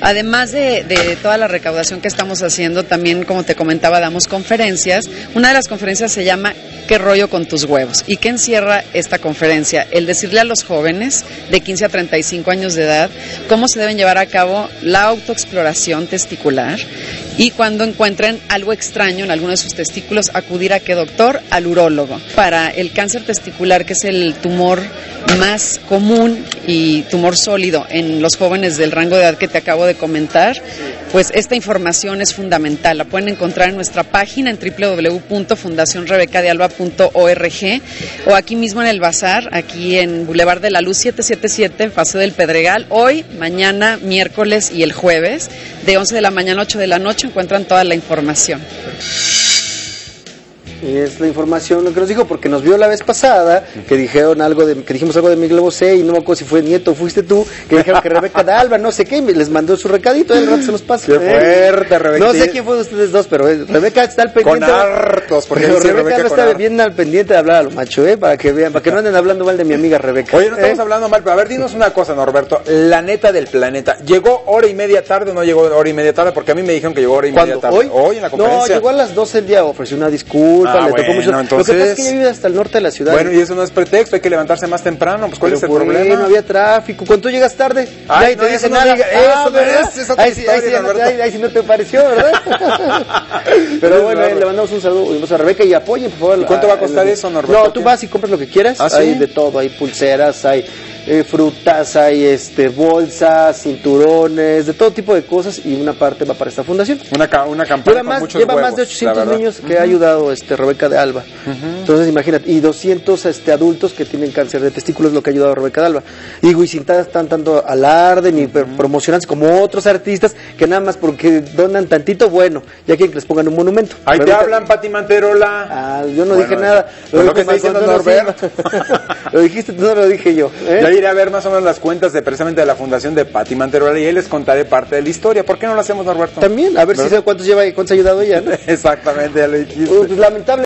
Además de toda la recaudación que estamos haciendo, también, como te comentaba, damos conferencias. Una de las conferencias se llama ¿Qué rollo con tus huevos? ¿Y qué encierra esta conferencia? El decirle a los jóvenes de 15 a 35 años de edad cómo se deben llevar a cabo la autoexploración testicular y cuando encuentren algo extraño en alguno de sus testículos, acudir ¿a qué doctor? Al urólogo. Para el cáncer testicular, que es el tumor más común y tumor sólido en los jóvenes del rango de edad que te acabo de comentar, pues esta información es fundamental. La pueden encontrar en nuestra página en www.fundacionrebecadealba.org o aquí mismo en el bazar, aquí en Boulevard de la Luz 777, Paseo del Pedregal. Hoy, mañana, miércoles y el jueves, de 11 de la mañana a 8 de la noche, encuentran toda la información. Es la información lo que nos dijo, porque nos vio la vez pasada que dijeron que dijimos algo de Miguel Bosé, y no me acuerdo si fue Nieto o fuiste tú, que dijeron que Rebeca de Alba, no sé qué, y les mandó su recadito, el rato se los pasa. Qué fuerte, Rebeca. No sé quién fue de ustedes dos, pero Rebeca está al pendiente. Con hartos, porque pero dice Rebeca no está bien al pendiente de hablar a lo macho, para que vean, para que no anden hablando mal de mi amiga Rebeca. Oye, no estamos hablando mal, pero a ver, dinos una cosa, Norberto, la neta del planeta, ¿llegó hora y media tarde o no llegó hora y media tarde? Porque a mí me dijeron que llegó hora y media tarde. ¿Hoy en la conferencia? No, llegó a las 12 del día, ofreció una disculpa, le tocó mucho. Entonces, lo que pasa es que ella vive hasta el norte de la ciudad. Bueno, y eso no es pretexto, hay que levantarse más temprano, pues ¿cuál es el problema? No había tráfico. Cuando tú llegas tarde, ay, no te dice nada. Ahí sí no te pareció, ¿verdad? Pero bueno, le mandamos un saludo a Rebeca y apoyen, por favor. ¿Y cuánto va a costar eso, Norberto? No, tú vas y compras lo que quieras. ¿Ah, sí? Hay de todo, hay pulseras, hay frutas, hay bolsas, cinturones, de todo tipo de cosas, y una parte va para esta fundación. Una campaña con muchos lleva huevos, más de 800 niños que ha ayudado Rebeca de Alba. Entonces imagínate, y 200 adultos que tienen cáncer de testículos, lo que ha ayudado a Rebeca de Alba. Digo, y sin tanto alarde ni promocionantes como otros artistas que nada más porque donan tantito, bueno, ya quieren que les pongan un monumento. Ahí Rebeca... te hablan, Pati Manterola. Yo no dije nada. Lo que está diciendo Norberto. Lo dijiste tú, no lo dije yo. Ya iré a ver más o menos las cuentas precisamente de la fundación de Pati Manterola y ahí les contaré parte de la historia. ¿Por qué no lo hacemos, Norberto? También, a ver si sé cuántos ha ayudado ella, ¿no? Exactamente, ya lo dijiste. Pues lamentable.